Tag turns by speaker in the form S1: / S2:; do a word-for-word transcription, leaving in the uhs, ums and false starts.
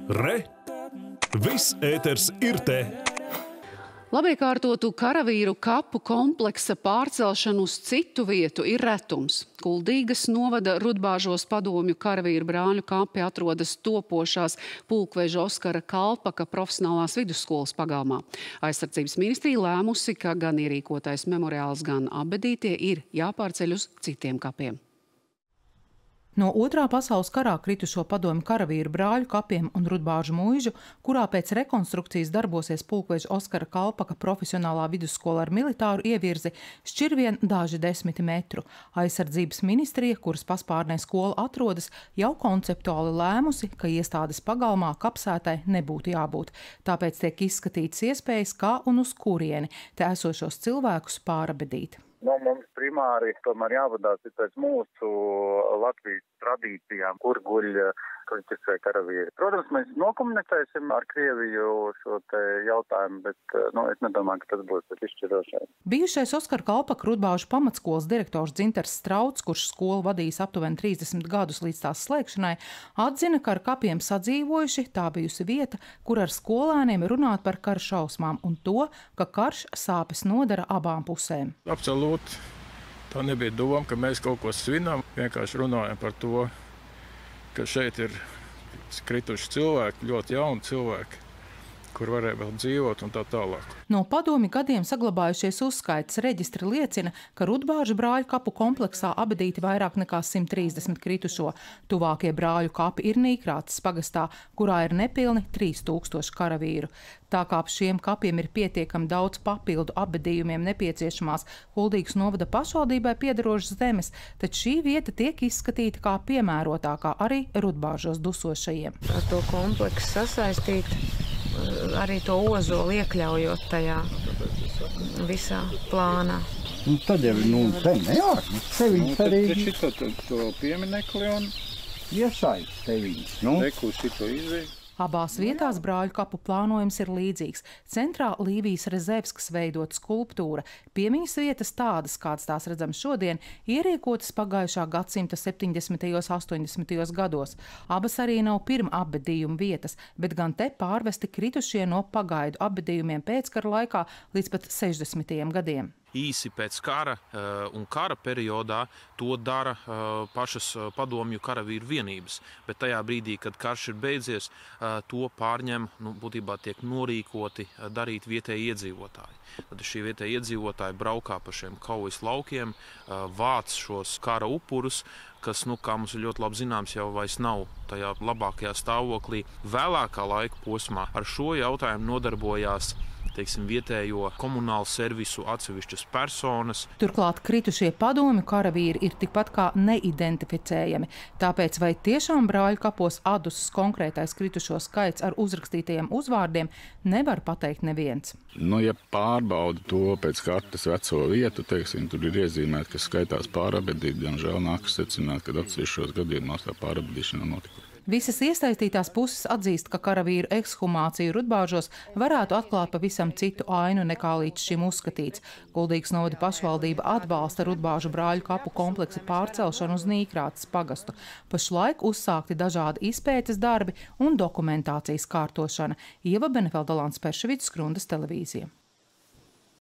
S1: Re! Viss ēters ir te!
S2: Labiekārtotu karavīru kapu kompleksa pārcelšanu uz citu vietu ir retums. Kuldīgas novada Rudbāžos padomju karavīru brāļu kapi atrodas topošās pulkveža Oskara Kalpaka profesionālās vidusskolas pagalmā. Aizsardzības ministrija lēmusi, ka gan ierīkotais memoriāls, gan abedītie ir jāpārceļ uz citiem kapiem.
S3: No otrā pasaules karā kritušo padomju karavīru brāļu kapiem un Rudbāžu mūžu, kurā pēc rekonstrukcijas darbosies pulkveža Oskara Kalpaka profesionālā vidusskola ar militāru ievirzi, šķir vien daži desmiti metru. Aizsardzības ministrija, kuras paspārnē skola atrodas, jau konceptuāli lēmusi, ka iestādes pagalmā kapsētai nebūtu jābūt. Tāpēc tiek izskatītas iespējas, kā un uz kurieni te esošos cilvēkus pārabedīt.
S4: Nu, mums primāri tomēr jāvadās pēc mūsu Latvijas tradīcijām, kur guļ kritiskie karavīri. Protams, mēs nokomunicēsim ar Krieviju šo te jautājumu, bet nu, es nedomāju, ka tas būs izšķirošais.
S3: Bijušais Oskara Kalpaka Rudbāžu pamatskolas direktors Dzintars Strauts, kurš skolu vadījis aptuveni trīsdesmit gadus līdz tās slēgšanai, atzina, ka ar kapiem sadzīvojuši tā bijusi vieta, kur ar skolēniem runāt par kara šausmām un to, ka karš sāpes nodara abām pusēm.
S5: Absolūti. Tā nebija doma, ka mēs kaut ko svinām. Vienkārši runājam par to, ka šeit ir krituši cilvēki, ļoti jauni cilvēki, kur varēja vēl dzīvot un tā tālāk.
S3: No padomju gadiem saglabājušies uzskaits reģistri liecina, ka Rudbāžu brāļu kapu kompleksā abedīti vairāk nekā simt trīsdesmit kritušo. Tuvākie brāļu kapi ir Nīkrātes pagastā, kurā ir nepilni trīs tūkstoši karavīru. Tā kā ap šiem kapiem ir pietiekami daudz papildu abedījumiem nepieciešamās Kuldīgas novada pašvaldībai piederošas zemes, tad šī vieta tiek izskatīta kā piemērotākā arī Rudbāžos dusošajiem.
S6: Ar to kompleksu sasaistīt, arī to ozolu iekļaujot tajā visā plānā.
S7: Nu, tad jau, nu, te nejāk, nu, teviņi cerīgi.
S5: Nu, tad šito to pieminekli un
S7: iesaist teviņi, nu.
S5: Reku šito izveid.
S3: Abās vietās brāļu kapu plānojums ir līdzīgs. Centrā Līvijas Rezevskas veidot skulptūra. Piemiņas vietas tādas, kādas tās redzam šodien, ierīkotas pagājušā gadsimta septiņdesmitajos, astoņdesmitajos gados. Abas arī nav pirma abedījuma vietas, bet gan te pārvesti kritušie no pagaidu abedījumiem pēckara laikā līdz pat sešdesmitajiem gadiem.
S8: Īsi pēc kara un kara periodā to dara pašas padomju karavīru vienības, bet tajā brīdī, kad karš ir beidzies, to pārņem, nu, būtībā tiek norīkoti darīt vietēji iedzīvotāji. Tad šie vietēji iedzīvotāji braukā pa šiem kaujas laukiem, vāc šos kara upurus, kas, nu, kā mums ir ļoti labi zināms, jau vairs nav tajā labākajā stāvoklī. Vēlākā laika posmā ar šo jautājumu nodarbojās teiksim, vietējo komunālu servisu atsevišķas personas.
S3: Turklāt kritušie padomju karavīri ir tikpat kā neidentificējami. Tāpēc vai tiešām brāļu kapos atdusas konkrētais kritušo skaits ar uzrakstītajiem uzvārdiem nevar pateikt neviens.
S5: Nu, ja pārbauda to pēc kartes veco vietu, teiksim, tur ir iezīmēta, ka skaitās pārabedīt, diemžēl nākas secināt, ka atsevišķos gadījumos tā pārabedīšana notika.
S3: Visas iesaistītās puses atzīst, ka karavīru ekshumāciju Rudbāžos varētu atklāt pavisam citu ainu nekā līdz šim uzskatīts. Kuldīgas novada pašvaldība atbalsta Rudbāžu brāļu kapu kompleksa pārcelšanu uz Nīkrātes pagastu. Pašlaik uzsākti dažādi izpētes darbi un dokumentācijas kārtošana. Ieva Benefelda, Lāns Perševics, Skrundas televīzija.